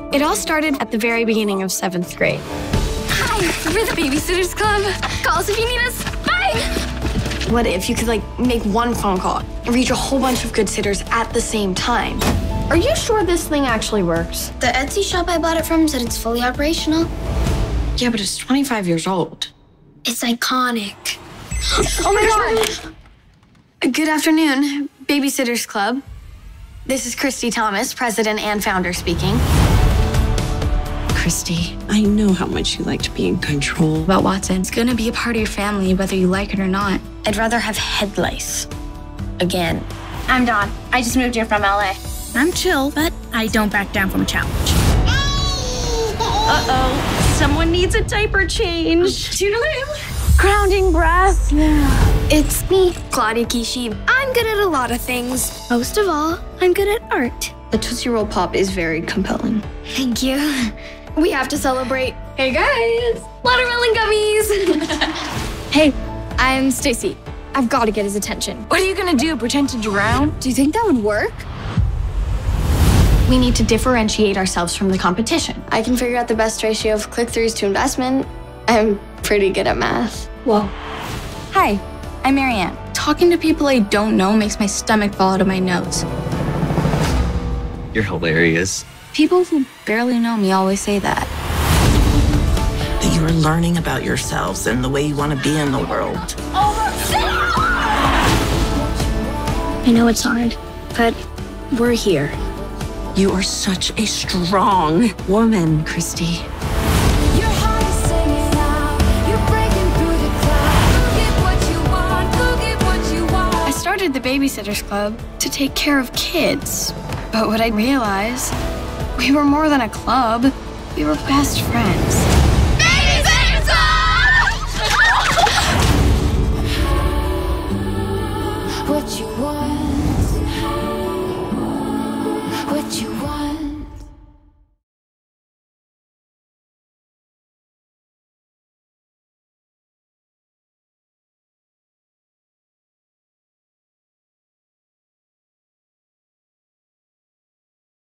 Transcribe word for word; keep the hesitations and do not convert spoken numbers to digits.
It all started at the very beginning of seventh grade. Hi, we're the Babysitters Club. Call us if you need us. Bye! What if you could, like, make one phone call and reach a whole bunch of good sitters at the same time? Are you sure this thing actually works? The Etsy shop I bought it from said it's fully operational. Yeah, but it's twenty-five years old. It's iconic. Oh my God! Good afternoon, Babysitters Club. This is Christy Thomas, president and founder speaking. Christy, I know how much you like to be in control. About Watson, it's gonna be a part of your family, whether you like it or not. I'd rather have head lice. Again. I'm Dawn. I just moved here from L A. I'm chill, but I don't back down from a challenge. Uh-oh, someone needs a diaper change. Do you know him? Grounding breath. It's me, Claudia Kishi. I'm good at a lot of things. Most of all, I'm good at art. The Tootsie Roll Pop is very compelling. Thank you. We have to celebrate. Hey guys, watermelon gummies. Hey, I'm Stacy. I've got to get his attention. What are you gonna do, pretend to drown? Do you think that would work? We need to differentiate ourselves from the competition. I can figure out the best ratio of click-throughs to investment. I'm pretty good at math. Whoa. Hi, I'm Marianne. Talking to people I don't know makes my stomach fall out of my nose. You're hilarious. People who barely know me always say that. That you are learning about yourselves and the way you want to be in the world. I know it's hard, but we're here. You are such a strong woman, Christy. I started the Babysitters Club to take care of kids. But what I realized, we were more than a club. We were best friends. Babysitters Club! What you want, what you want.